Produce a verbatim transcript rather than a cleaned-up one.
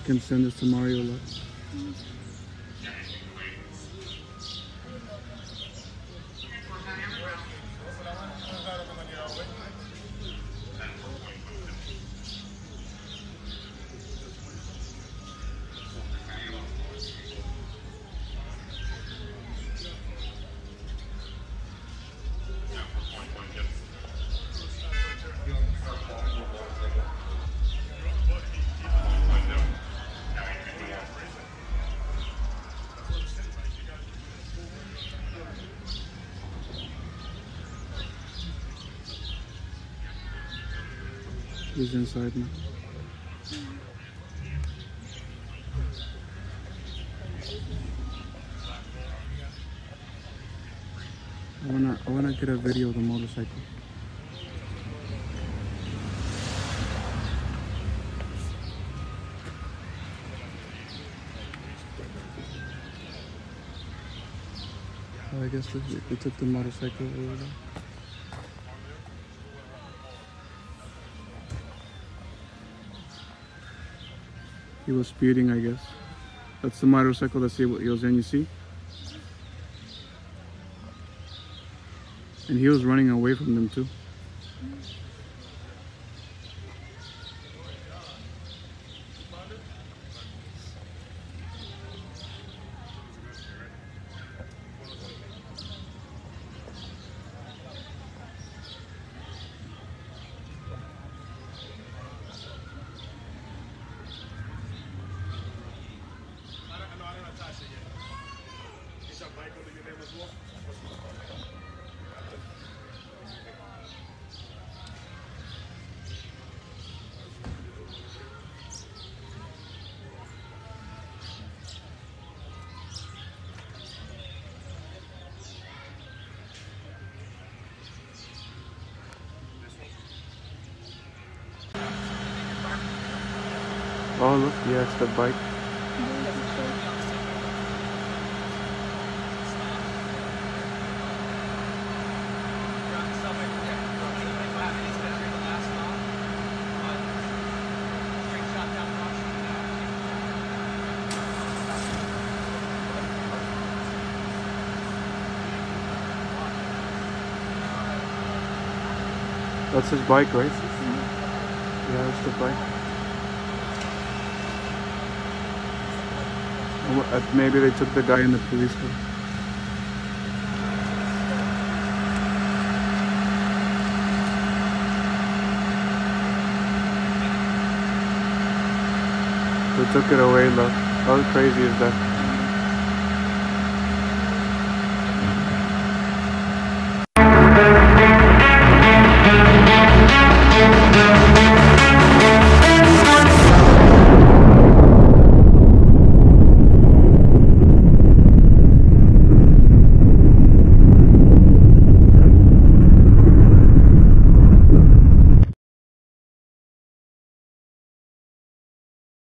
can send this to Mario. Look. He's inside now. I wanna, I wanna get a video of the motorcycle. Oh, I guess they, they took the motorcycle over there. He was speeding, I guess. That's the motorcycle. Let's see what he was in, you see? And he was running away from them too. Oh look, yeah, it's the bike. That's his bike, right? Mm-hmm. Yeah, that's the bike. Maybe they took the guy in the police car. They took it away, look. How crazy is that?